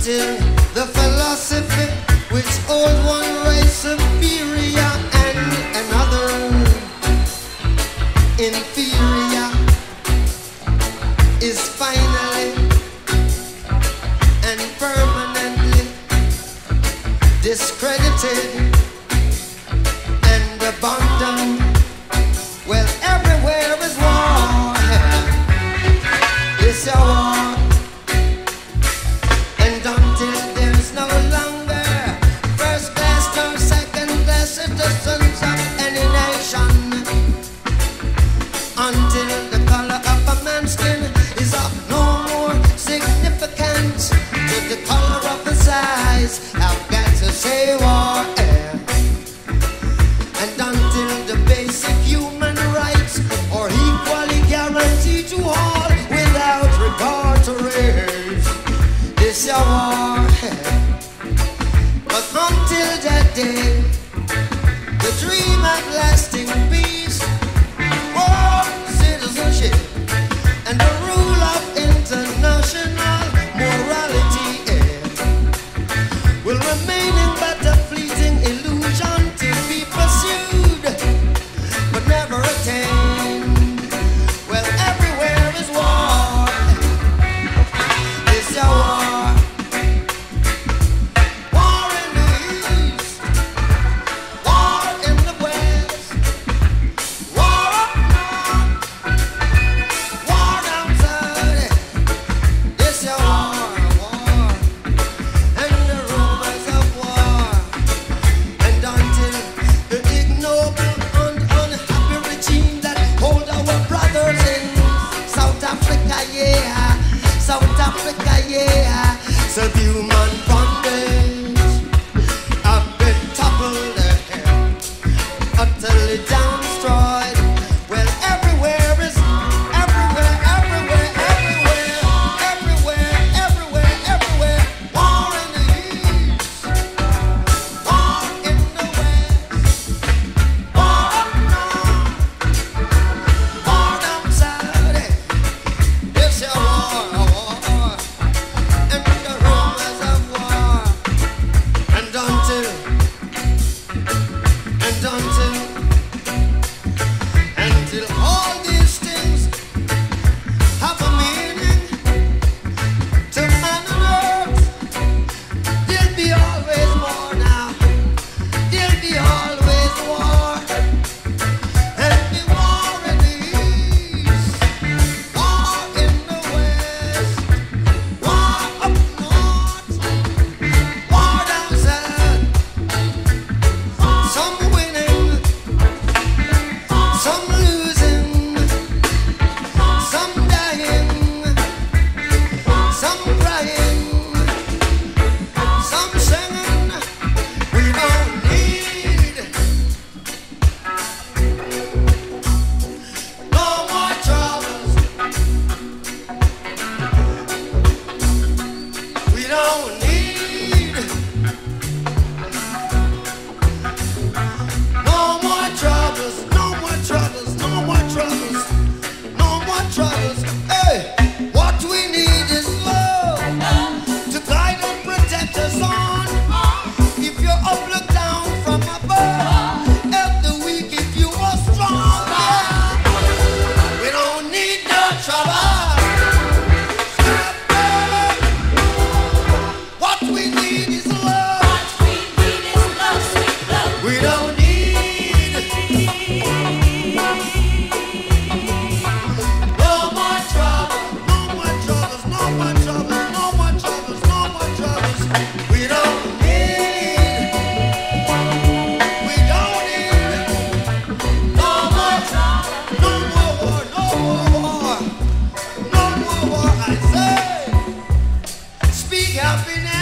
until the philosophy which old one race superior and another inferior is finally and permanently discredited and abandoned. Well, everywhere is war. It's a war. And until there's no longer first class nor second class citizens of any nation, until the color of a man's skin is of no more significance to the color of his eyes, I've got to say war. And until the basic human rights are equally guaranteed to all without regard to race, this is a war. But until that day, the dream of lasting peace, world citizenship, and the rule of international morality will remain in but a fleeting illusion to be pursued, but never attained. Well, everywhere is war. It's a war. War in the east, war in the west, war up north, war down south. It's a war, war, and the rumors of war. And until the ignoble and unhappy regime that hold our brothers in South Africa, yeah, South Africa, yeah, subhuman bondage have been toppled, utterly destroyed. Well, everywhere is everywhere, everywhere, everywhere, everywhere, everywhere, everywhere. War in the east, war in the west, war up north, war down south. It's a war, and the rumors of war. And until all these things have a meaning to man on earth, there'll be always war now. There'll be always war. And the war in the east, war in the west, war up north, war down south. Some winning, some losing, some dying, some crying, some singing. We don't need no more troubles. We don't need no more troubles, no more troubles, no more troubles, no more troubles. Hey, what we need is love to guide and protect us on. If you're up, look down from above. Help the weak if you are strong. Yeah. We don't need no trouble. What we need is love. We don't need no more trouble, no more troubles, no more troubles, no more troubles, no more troubles. We don't need no more trouble, no more war, no more war, no more war. I say, speak happiness.